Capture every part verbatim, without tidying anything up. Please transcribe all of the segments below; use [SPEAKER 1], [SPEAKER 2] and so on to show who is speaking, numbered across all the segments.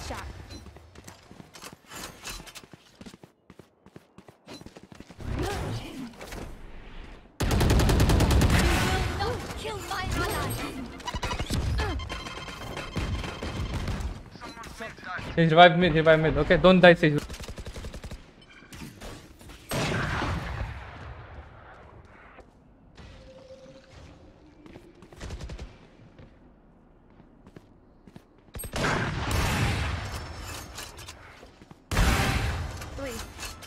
[SPEAKER 1] shot. Kill my ally.
[SPEAKER 2] He revived mid, he revived mid. Okay, don't die, Sage.
[SPEAKER 1] Three.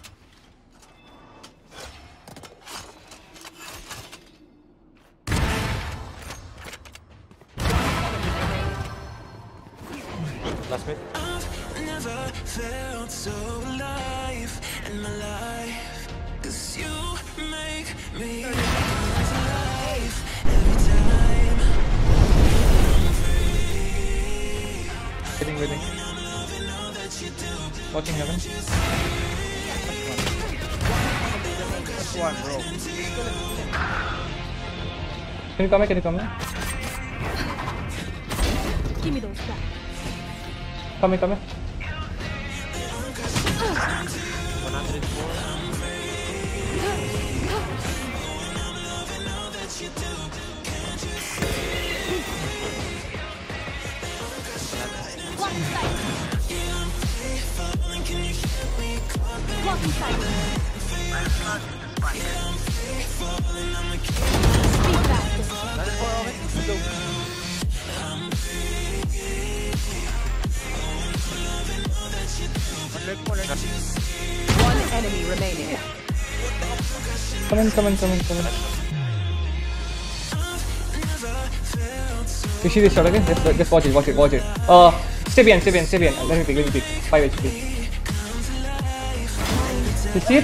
[SPEAKER 3] Last mid.
[SPEAKER 4] Never felt so alive in my life. Cause you make me alive every time.
[SPEAKER 2] Waiting, waiting. Watching heaven.
[SPEAKER 3] One, bro.
[SPEAKER 2] Can you come here? Can you come here?
[SPEAKER 1] Give me those back.
[SPEAKER 2] Come here, come here.
[SPEAKER 3] one hundred four.
[SPEAKER 1] Blocking sight. Blocking sight. Speed faster.
[SPEAKER 5] One enemy remaining.
[SPEAKER 2] Come in, come in, come in, come in. You see this shot again? Just, just watch it, watch it, watch it. Uh, stay behind, stay behind, stay behind. Let me pick, let me pick. five H P. You see it?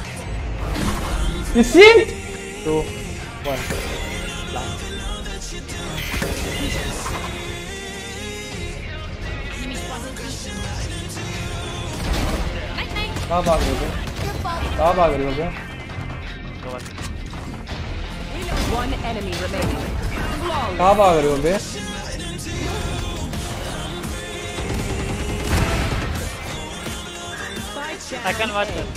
[SPEAKER 2] You see it? two, one. कहाँ भाग रहे हो? कहाँ भाग रहे हो?
[SPEAKER 5] One enemy remaining.
[SPEAKER 2] कहाँ भाग रहे हो बे?
[SPEAKER 3] I can watch it.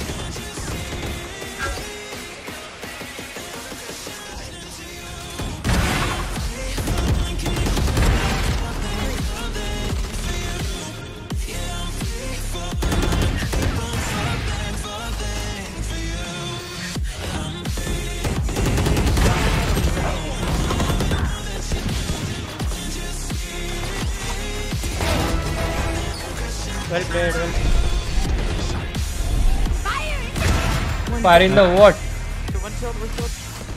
[SPEAKER 3] Well played, well played.
[SPEAKER 2] Fire in the what?
[SPEAKER 3] One shot, one shot.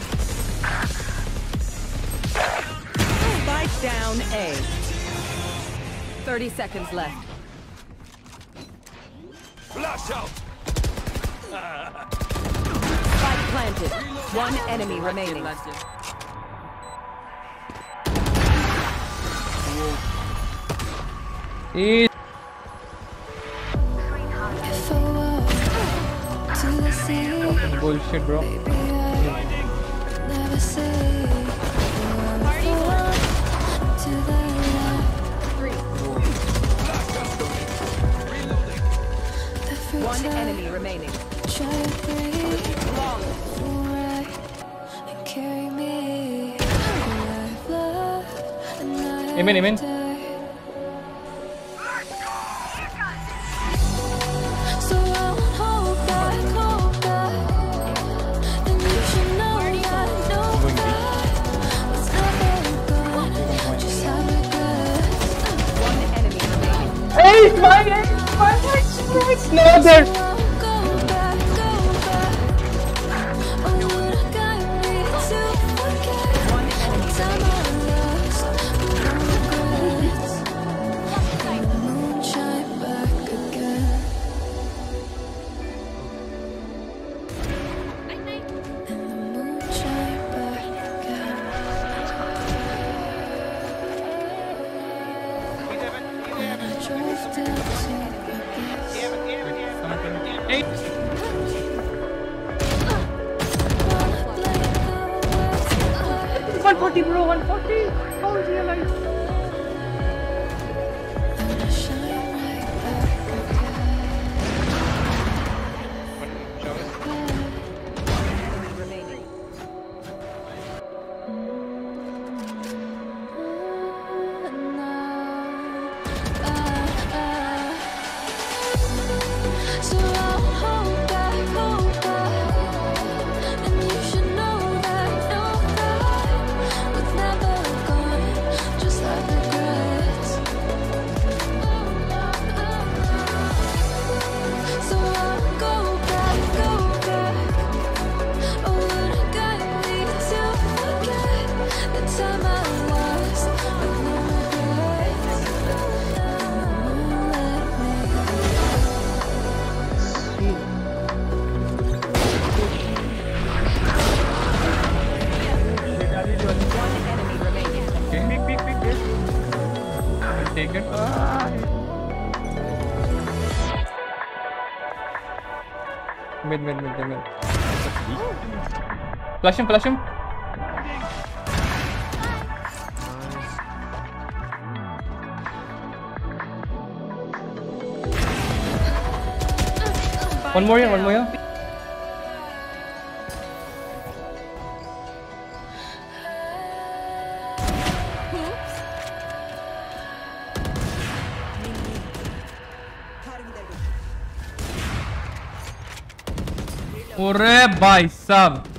[SPEAKER 5] Spike down A. Thirty seconds left.
[SPEAKER 4] Flash out.
[SPEAKER 5] Spike planted. One enemy remaining.
[SPEAKER 2] Eat. Bullshit, bro.
[SPEAKER 5] One enemy remaining.
[SPEAKER 2] Amen, amen. Eight, my eight, my eight, no there. Eight. one forty, bro, one forty. How is he alive?
[SPEAKER 6] take it.
[SPEAKER 2] Mid, mid, mid, mid. Flush him, flush him. One more here, one more here.
[SPEAKER 6] अरे भाई साहब